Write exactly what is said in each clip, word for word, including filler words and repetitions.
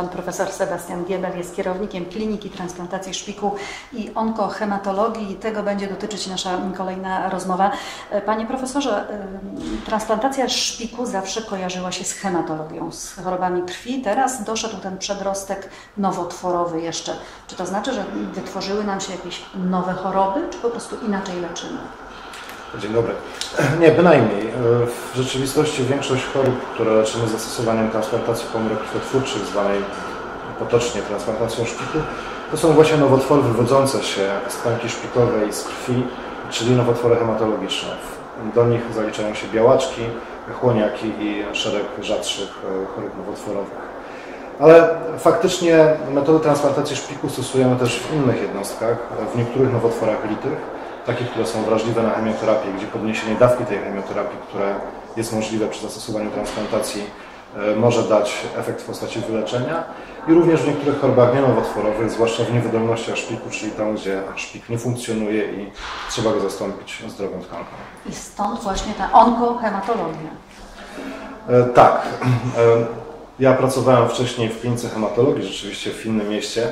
Pan profesor Sebastian Giebel jest kierownikiem Kliniki Transplantacji Szpiku i Onkohematologii. Tego będzie dotyczyć nasza kolejna rozmowa. Panie profesorze, transplantacja szpiku zawsze kojarzyła się z hematologią, z chorobami krwi. Teraz doszedł ten przedrostek nowotworowy jeszcze. Czy to znaczy, że wytworzyły nam się jakieś nowe choroby, czy po prostu inaczej leczymy? Dzień dobry. Nie, bynajmniej. W rzeczywistości większość chorób, które leczymy zastosowaniem transplantacji komórek krwiotwórczych, zwanej potocznie transplantacją szpiku, to są właśnie nowotwory wywodzące się z tkanki szpikowej, z krwi, czyli nowotwory hematologiczne. Do nich zaliczają się białaczki, chłoniaki i szereg rzadszych chorób nowotworowych. Ale faktycznie metody transplantacji szpiku stosujemy też w innych jednostkach, w niektórych nowotworach litych, takich, które są wrażliwe na chemioterapię, gdzie podniesienie dawki tej chemioterapii, które jest możliwe przy zastosowaniu transplantacji, może dać efekt w postaci wyleczenia, i również w niektórych chorobach nienowotworowych, zwłaszcza w niewydolnościach szpiku, czyli tam, gdzie szpik nie funkcjonuje i trzeba go zastąpić zdrową tkanką. I stąd właśnie ta onkohematologia. E, tak. E, ja pracowałem wcześniej w klinice hematologii, rzeczywiście w innym mieście,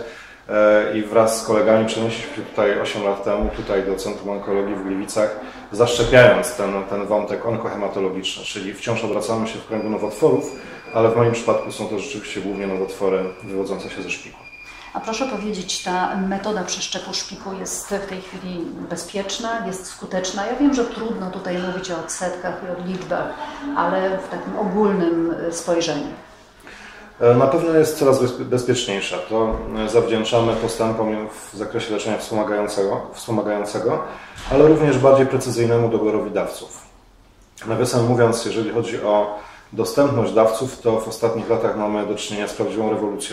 i wraz z kolegami przenieśliśmy się tutaj osiem lat temu, tutaj do Centrum Onkologii w Gliwicach, zaszczepiając ten, ten wątek onkohematologiczny, czyli wciąż obracamy się w kręgu nowotworów, ale w moim przypadku są to rzeczywiście głównie nowotwory wywodzące się ze szpiku. A proszę powiedzieć, ta metoda przeszczepu szpiku jest w tej chwili bezpieczna, jest skuteczna? Ja wiem, że trudno tutaj mówić o odsetkach i o liczbach, ale w takim ogólnym spojrzeniu. Na pewno jest coraz bezpieczniejsza. To zawdzięczamy postępom w zakresie leczenia wspomagającego, wspomagającego, ale również bardziej precyzyjnemu doborowi dawców. Nawiasem mówiąc, jeżeli chodzi o dostępność dawców, to w ostatnich latach mamy do czynienia z prawdziwą rewolucją.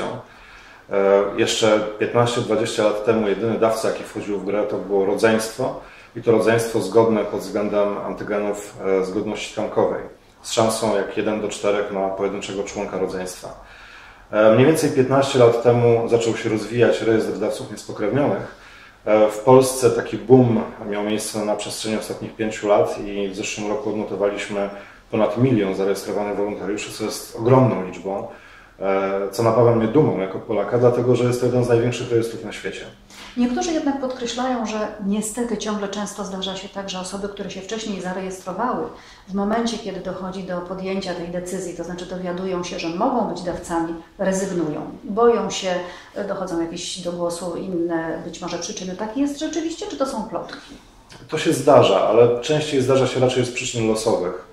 Jeszcze piętnaście dwadzieścia lat temu jedyny dawca, jaki wchodził w grę, to było rodzeństwo i to rodzeństwo zgodne pod względem antygenów zgodności tkankowej, z szansą jak jeden do czterech na pojedynczego członka rodzeństwa. Mniej więcej piętnaście lat temu zaczął się rozwijać rejestr dawców niespokrewnionych. W Polsce taki boom miał miejsce na przestrzeni ostatnich pięciu lat i w zeszłym roku odnotowaliśmy ponad milion zarejestrowanych wolontariuszy, co jest ogromną liczbą, co napawa mnie dumą jako Polaka, dlatego że jest to jeden z największych rejestrów na świecie. Niektórzy jednak podkreślają, że niestety ciągle często zdarza się tak, że osoby, które się wcześniej zarejestrowały, w momencie, kiedy dochodzi do podjęcia tej decyzji, to znaczy dowiadują się, że mogą być dawcami, rezygnują. Boją się, dochodzą jakieś do głosu inne być może przyczyny. Tak jest rzeczywiście, czy to są plotki? To się zdarza, ale częściej zdarza się raczej z przyczyn losowych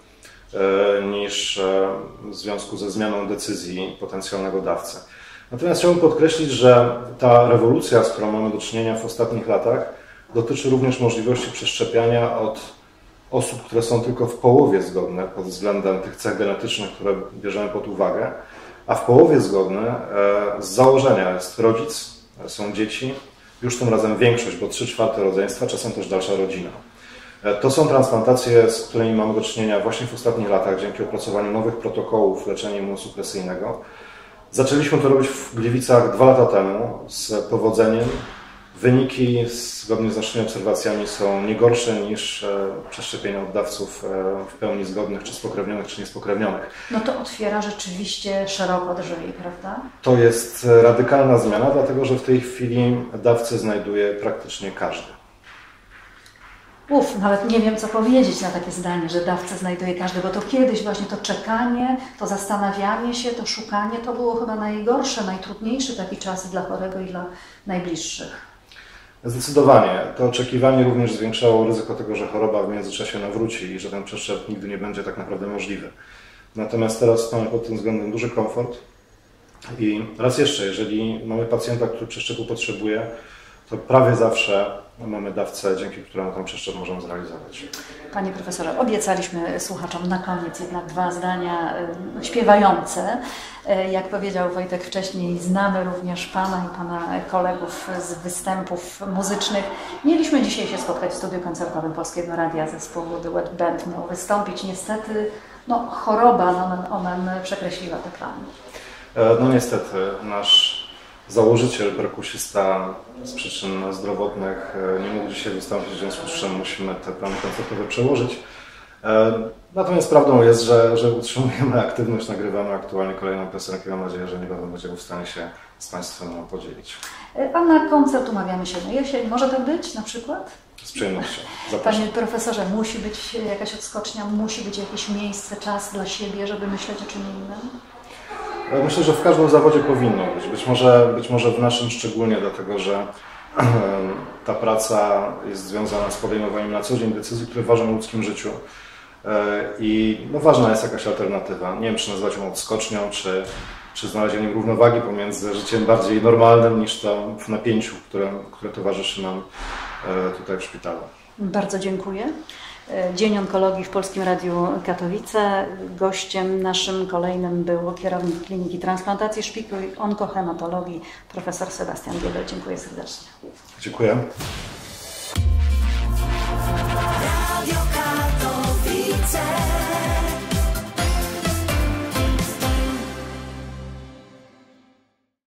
niż w związku ze zmianą decyzji potencjalnego dawcy. Natomiast chciałbym podkreślić, że ta rewolucja, z którą mamy do czynienia w ostatnich latach, dotyczy również możliwości przeszczepiania od osób, które są tylko w połowie zgodne pod względem tych cech genetycznych, które bierzemy pod uwagę, a w połowie zgodne z założenia jest rodzic, są dzieci, już tym razem większość, bo trzy czwarte rodzeństwa, czasem też dalsza rodzina. To są transplantacje, z którymi mamy do czynienia właśnie w ostatnich latach dzięki opracowaniu nowych protokołów leczenia immunosupresyjnego. Zaczęliśmy to robić w Gliwicach dwa lata temu z powodzeniem. Wyniki zgodnie z naszymi obserwacjami są nie gorsze niż przeszczepienia od dawców w pełni zgodnych, czy spokrewnionych, czy niespokrewnionych. No to otwiera rzeczywiście szeroko drzwi, prawda? To jest radykalna zmiana, dlatego że w tej chwili dawcę znajduje praktycznie każdy. Uf, nawet nie wiem, co powiedzieć na takie zdanie, że dawcę znajduje każdy, bo to kiedyś właśnie to czekanie, to zastanawianie się, to szukanie, to było chyba najgorsze, najtrudniejszy taki czas dla chorego i dla najbliższych. Zdecydowanie. To oczekiwanie również zwiększało ryzyko tego, że choroba w międzyczasie nawróci i że ten przeszczep nigdy nie będzie tak naprawdę możliwy. Natomiast teraz mamy pod tym względem duży komfort i raz jeszcze, jeżeli mamy pacjenta, który przeszczepu potrzebuje, to prawie zawsze mamy dawcę, dzięki któremu ten przeszczep możemy zrealizować. Panie profesorze, obiecaliśmy słuchaczom na koniec jednak dwa zdania y, śpiewające. Y, jak powiedział Wojtek wcześniej, znamy również Pana i Pana kolegów z występów muzycznych. Mieliśmy dzisiaj się spotkać w studiu koncertowym Polskiego Radia, zespołu The Wet Band miał wystąpić. Niestety no, choroba nomen omen przekreśliła te plany. E, no niestety, nasz założyciel, perkusista z przyczyn zdrowotnych nie mógł dzisiaj wystąpić, w związku z czym musimy te plany koncertowe przełożyć. Natomiast prawdą jest, że, że utrzymujemy aktywność, nagrywamy aktualnie kolejną piosenkę. Mam nadzieję, że niebawem będziemy w stanie się z Państwem podzielić. A na koncert umawiamy się na jesień. Może tak być na przykład? Z przyjemnością. Zapraszam. Panie profesorze, musi być jakaś odskocznia, musi być jakieś miejsce, czas dla siebie, żeby myśleć o czym innym? Myślę, że w każdym zawodzie powinno być. Być może, być może w naszym szczególnie, dlatego że ta praca jest związana z podejmowaniem na co dzień decyzji, które ważą w ludzkim życiu. I no, ważna jest jakaś alternatywa. Nie wiem, czy nazwać ją odskocznią, czy, czy znalezieniem równowagi pomiędzy życiem bardziej normalnym niż to w napięciu, które, które towarzyszy nam tutaj w szpitalu. Bardzo dziękuję. Dzień Onkologii w Polskim Radiu Katowice. Gościem naszym kolejnym był kierownik Kliniki Transplantacji Szpiku i Onkohematologii profesor Sebastian Giebel. Dziękuję serdecznie. Dziękuję.